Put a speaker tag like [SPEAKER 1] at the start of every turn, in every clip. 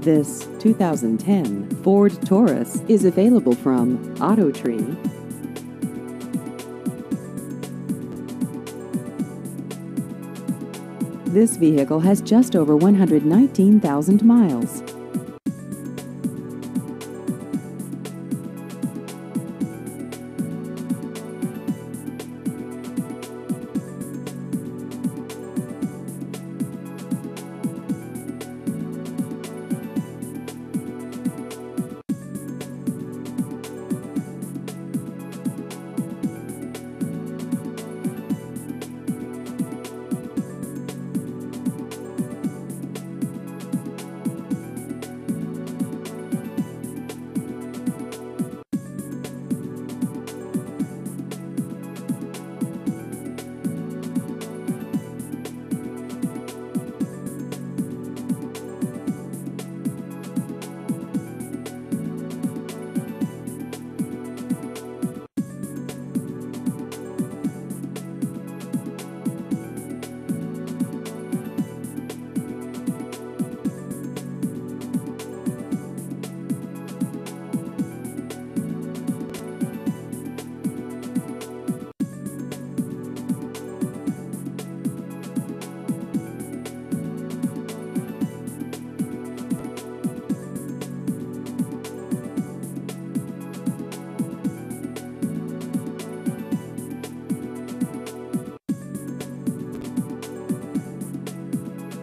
[SPEAKER 1] This 2010 Ford Taurus is available from AutoTree. This vehicle has just over 119,000 miles.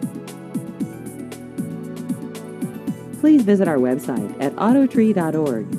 [SPEAKER 1] Please visit our website at autotree.org.